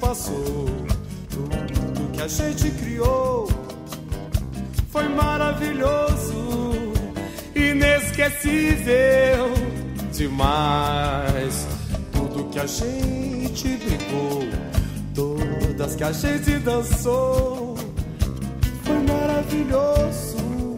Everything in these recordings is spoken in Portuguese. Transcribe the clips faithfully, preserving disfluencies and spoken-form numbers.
passou, tudo que a gente criou foi maravilhoso, inesquecível demais. Tudo que a gente brigou, todas que a gente dançou, foi maravilhoso,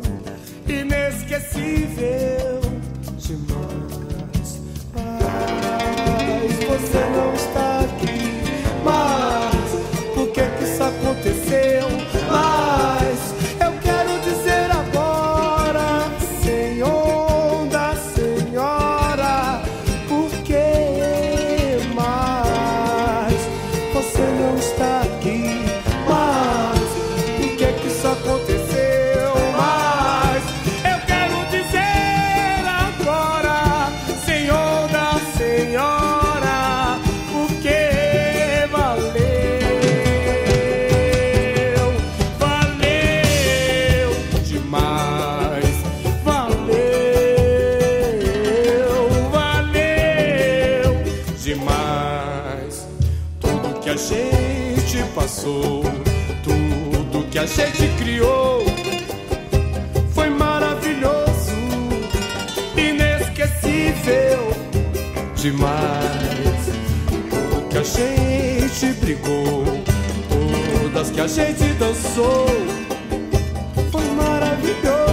inesquecível demais. Mas você não está aqui, mas por que que isso aconteceu? Mas eu quero dizer agora, Senhor da Senhora, por que mais você não está aqui? Mas por que que isso aconteceu? Mas eu quero dizer agora, Senhor da Senhora, porque valeu, valeu demais, valeu, valeu demais. Tudo que a gente passou, tudo que a gente criou, foi maravilhoso, inesquecível demais. Tudo que a gente brigou, todas que a gente dançou, foi maravilhoso,